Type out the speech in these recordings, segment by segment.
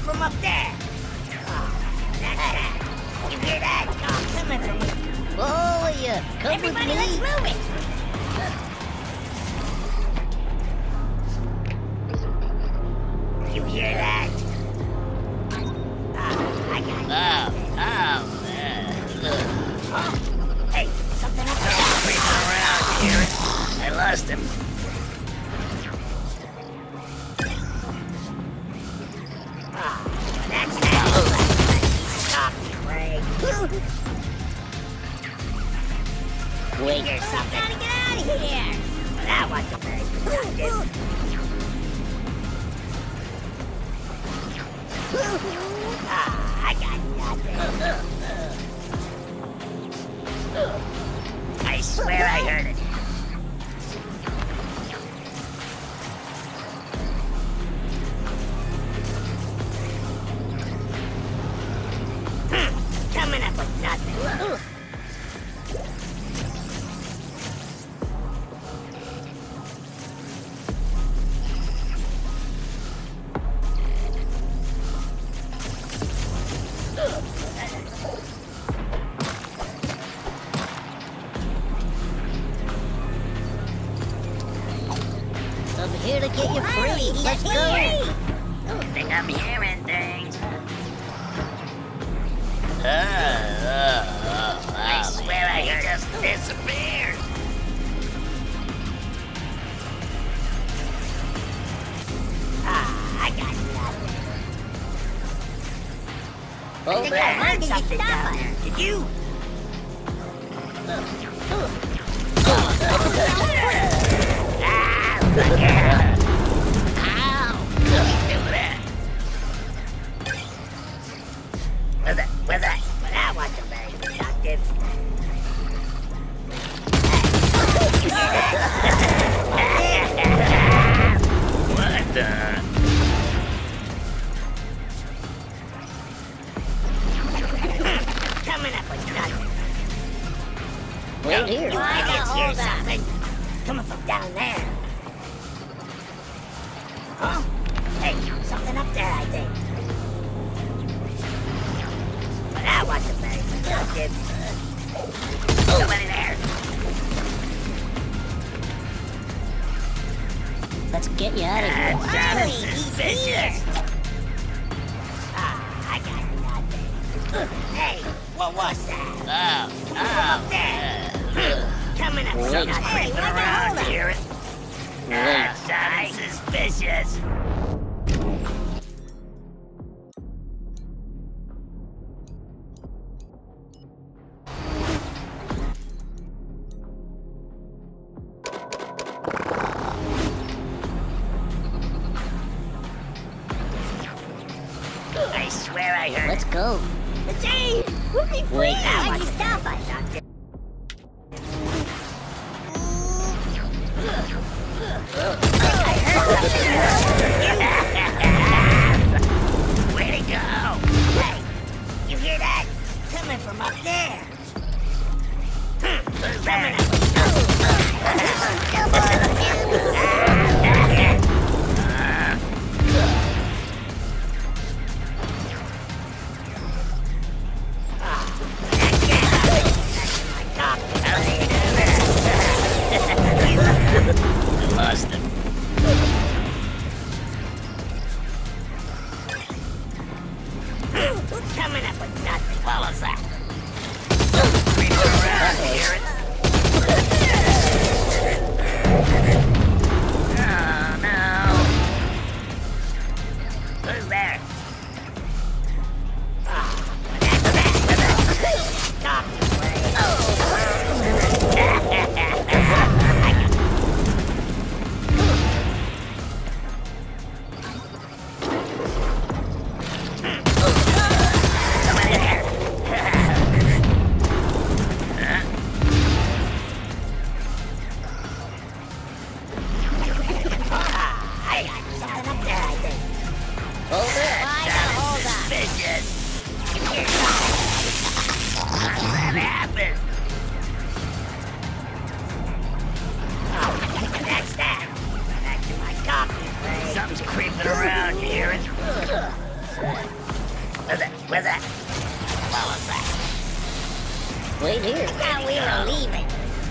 from up there. Oh, you hear that? Oh, coming from me. Oh, yeah. Come Everybody, with me. let's move it. You hear that? I got you. Oh, hey, something up there. Creeping around, you hear it? I lost him. That's that. Stop, Craig. Wait. Here's something. Gotta get out of here. That wasn't very productive. I got nothing. I swear I heard it. Coming up with nothing. I'm here to get you free. Let's go. I think I'm hearing things. I swear I heard just disappeared. I got nothing. I Oh, think I heard something down there. Did you? Where's that? That wasn't very productive. What the? Coming up with nothing. Wait here. You idiots hear something? Coming from down there. Huh? Hey, something up there, I think. That wasn't very productive. Somebody there. Let's get you out of here. That sounded suspicious. I got nothing. Hey, what was that? Up there. Coming up with Something's nothing. creeping around, you hear it? That sounded suspicious. I swear I heard Let's go. The chain! We'll be free! Wait. That was stuff I thought. Way to go! Hey, you hear that? Coming from up there. Who's coming up? I lost him. Coming up with nothing. What was that? Creeping around, you hear it? Oh, no. Who's there? Stop, Hold it. Wait here. I thought we were leaving.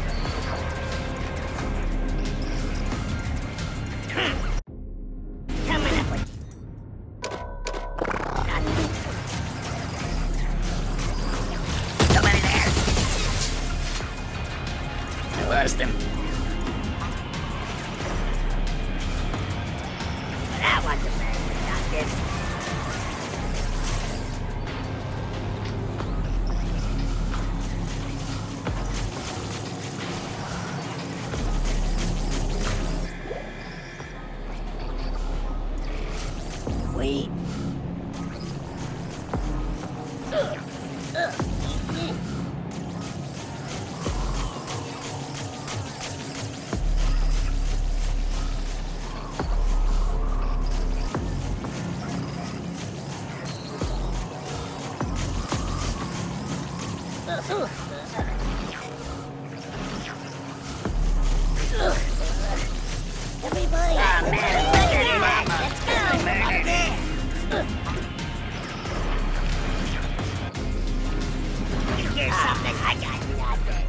Coming up with nothing. Somebody there. I lost him. That wasn't very productive. Wait. Everybody, Ah, man, look at him, Mama. let's go from up there. You hear something? I got nothing.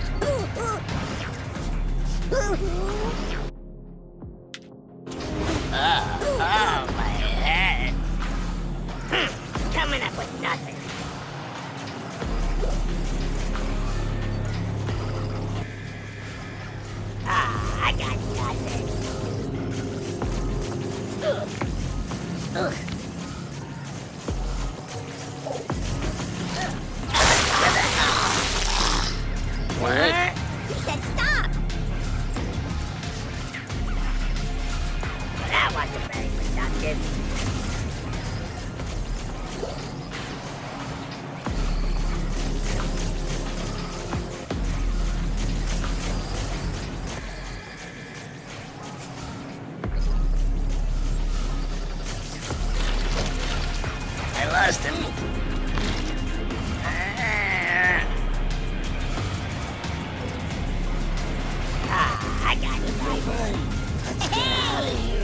Oh, my head. Coming up with nothing. I got nothing. What? He said stop. Well, that wasn't very productive. I lost him. I got nothing. Let's get out of here.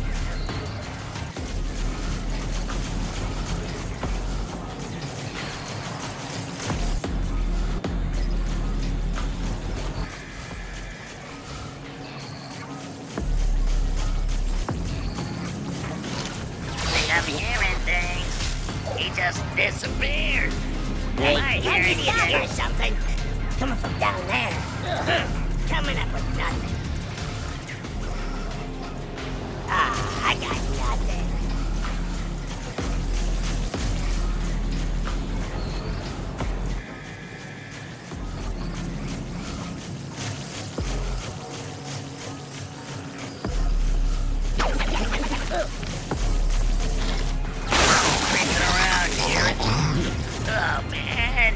I'm hearing things. He just disappeared. Hey, Am I can't hearing you you? hear something? Coming from down there. Coming up with nothing. I got nothing. Creeping around here. Oh, man.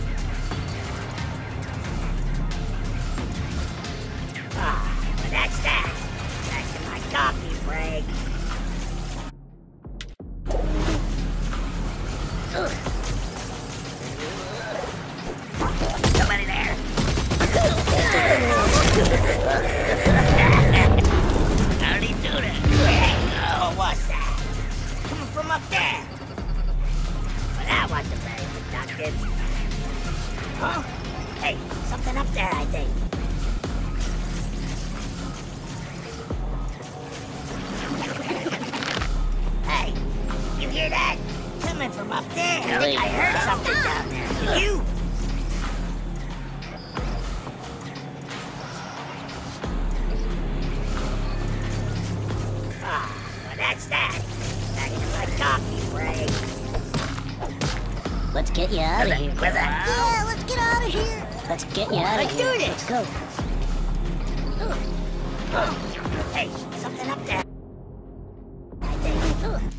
Well, that's that. Back to my coffee break. Somebody there. How'd he do that? Oh, what's that? Coming from up there. Well, that wasn't very productive. Huh? Hey, something up there, I think. Hey, you hear that? Coming from up there. I think I heard something down there. You! Well, that's that. Back to my coffee break. Let's get you out of here. Where's that? Yeah, let's get out of here. Let's get you out of Let's here. do this. Let's go. Hey, something up there. I think.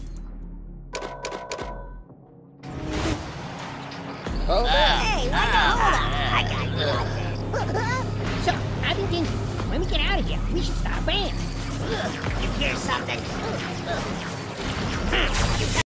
Hold on. Hey, wait, hold on. I got nothing. So, I've been thinking, when we get out of here, we should start a band. You hear something?